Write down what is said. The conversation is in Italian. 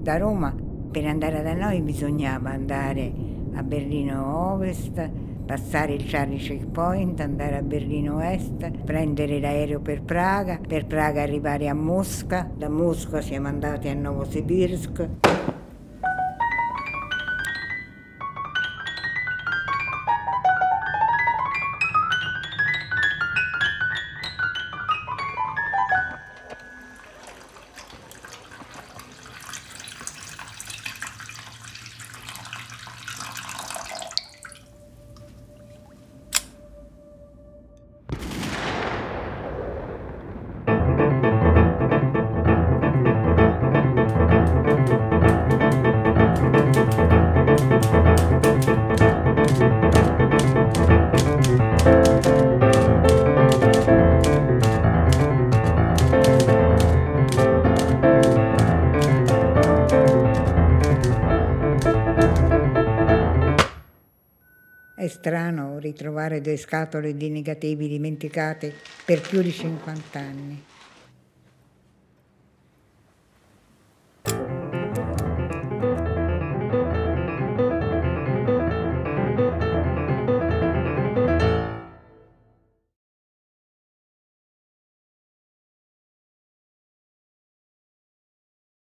Da Roma, per andare da noi, bisognava andare a Berlino Ovest, passare il Charlie Checkpoint, andare a Berlino Est, prendere l'aereo per Praga arrivare a Mosca, da Mosca siamo andati a Novosibirsk. È strano ritrovare 2 scatole di negativi dimenticati per più di 50 anni.